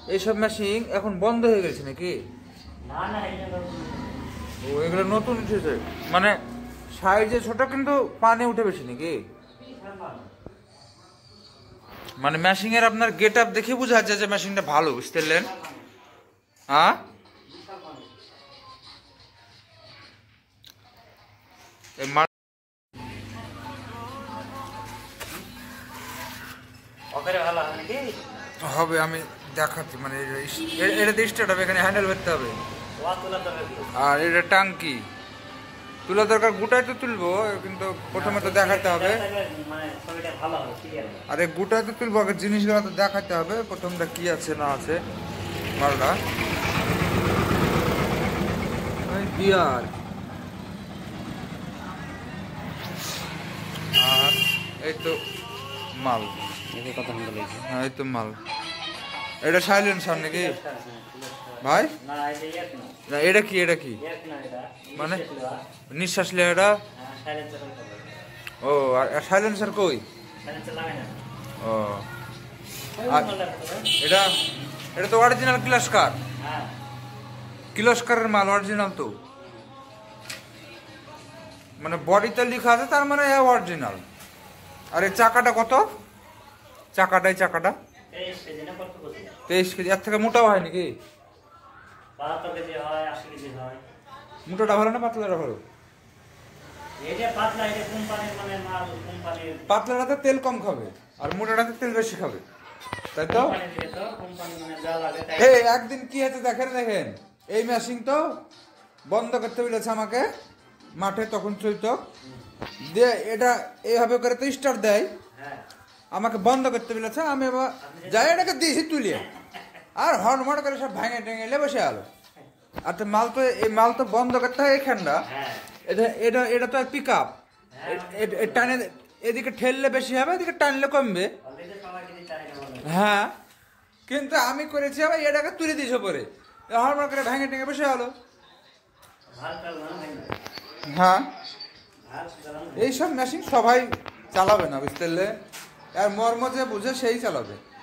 এইসব মেশিন এখন বন্ধ হয়ে গেছে নাকি? ও এগুলো নতুন উঠেছে, মানে সাইজে ছোট কিন্তু পানি উঠে বেশি নাকি? মানে মেশিন এর আপনার গেট আপ দেখে বোঝা যাচ্ছে যে মেশিনটা ভালো, বুঝতে পারলেন? হ্যাঁ হবে, আমি দেখাচ্ছি। মানে এটা দিয়ে স্টার্ট হবে, এখানে হ্যান্ডেল করতে হবে। আর এটা টাঙ্কি তোলা দরকার, গোটায় তো তুলবো কিন্তু প্রথমে তো দেখাতে হবে। আরে গোটায় তো তুলবো, আগে জিনিসগুলো তো দেখাতে হবে প্রথমটা কি আছে না আছে মালটা। বিয়ার আর এই তো মাল, হ্যাঁ এই তো মাল। এটা সাইলেন্সার নাকি ভাই? না এটা কি, এটা কি মানে নিঃশ্বাস লে এটা? ও আর সাইলেন্সার কই? ও এটা এটা তো অরিজিনাল কির্লোস্কার, কির্লোস্কারের মাল অরিজিনাল তো, মানে বডিতে লেখা আছে তার মানে অরিজিনাল। আর এই চাকাটা কত? চাকাটা 23 কেজি। এর থেকে মোটাও হয় নাকি? মোটাটা ভালো না পাতলাটা ভালো? পাতলাটাতে তেল কম খাবে আর মোটাটাতে তেল বেশি খাবে, তাই তো? এই একদিন কি হয়েছে দেখেন এই মেশিন তো বন্ধ করতে বলেছে আমাকে মাঠে, তখন চলতো দিয়ে এটা এইভাবে করে তো স্টার্ট দেয়, আমাকে বন্ধ করতে বলেছে। আমি এবার যাই এটাকে দিয়েছি তুলিয়ে, আর হর্নমট করে সব ভাঙে টেঙে বসে আলো। আর তো মাল তো এই মাল তো বন্ধ করতে হয় এখানটা, এটা এটা তো পিক আপ, টানে এদিকে ঠেললে বেশি হবে, এদিকে টানলে কমবে। হ্যাঁ কিন্তু আমি করেছি আবার এটাকে তুলে দিয়েছে পরে, হর্নমট করে ভাঙে টেঙে বসে আলো। হ্যাঁ এইসব মেশিন সবাই চালাবে না, বুঝতে পারলে? আর মর্ম যে বুঝে সেই চালাবে।